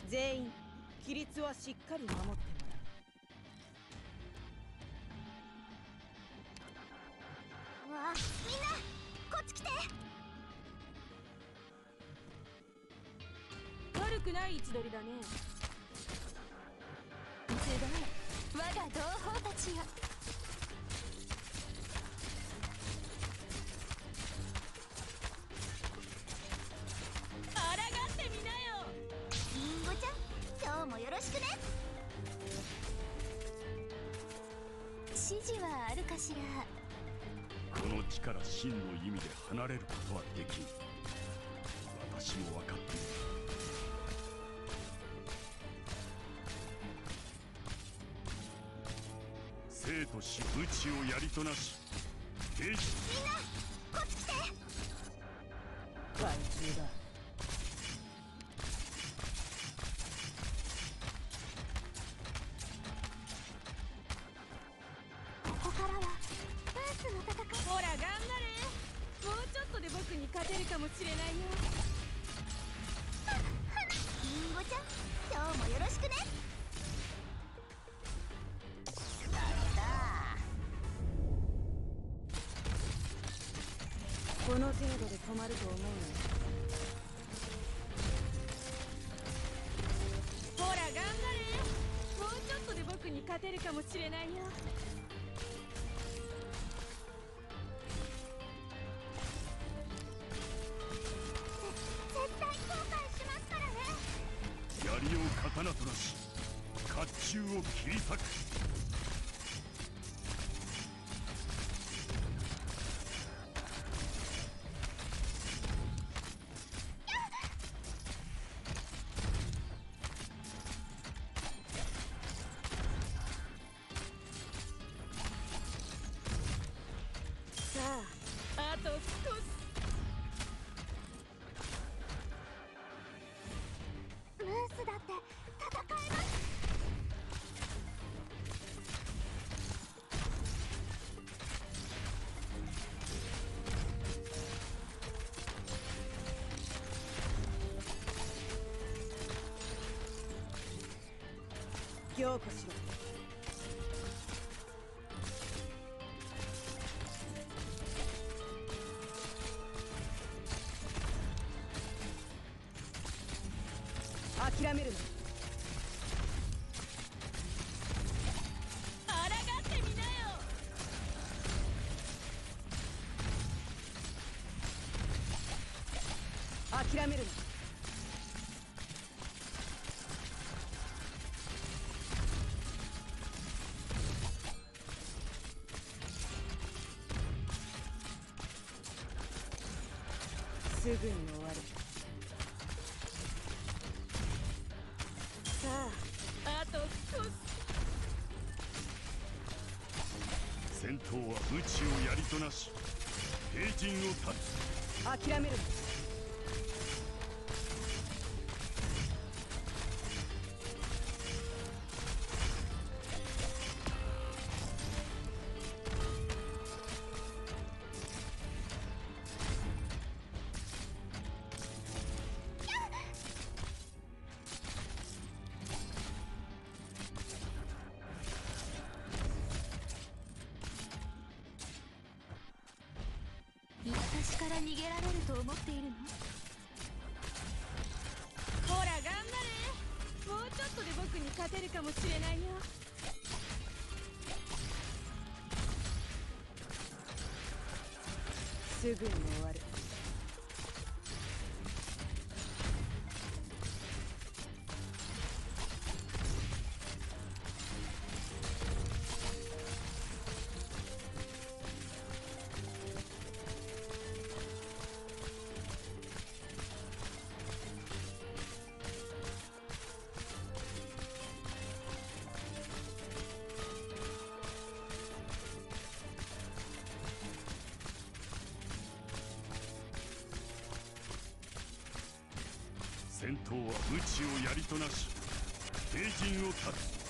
全員規律はしっかり守ってもらう。 わあ、みんなこっち来て。 悪くない位置取りだね。 すごい、我が同胞たちよ。 抗ってみなよ。 リンゴちゃん、今日もよろしくね。指示はあるかしら。 この地から真の意味で離れることはできん。私も分かっている。生と死、無知をやりとなし、兵士。 みんなこっち来て。 害虫だ。 ここからはブースの戦い。 ほら頑張れ。もうちょっとで僕に勝てるかもしれないよ。 リンゴちゃん、今日もよろしくね。 この程度で止まると思うのよ。 ほら頑張れ。もうちょっとで僕に勝てるかもしれないよ。 絶対後悔しますからね。 槍を刀となし、甲冑を切り裂く。 さあ、あと少し。 ムースだって戦えます。 凝固しろ。諦めるな。 抗ってみなよ。 諦めるな。すぐに終わる。 さあ、あと少し。 戦闘は無知をやりとなし、兵陣を断つ。 諦めるな。 私から逃げられると思っているの？ ほら頑張れ。もうちょっとで僕に勝てるかもしれないよ。 すぐに終わる。 戦闘は無知をやりとなし、兵陣を断つ。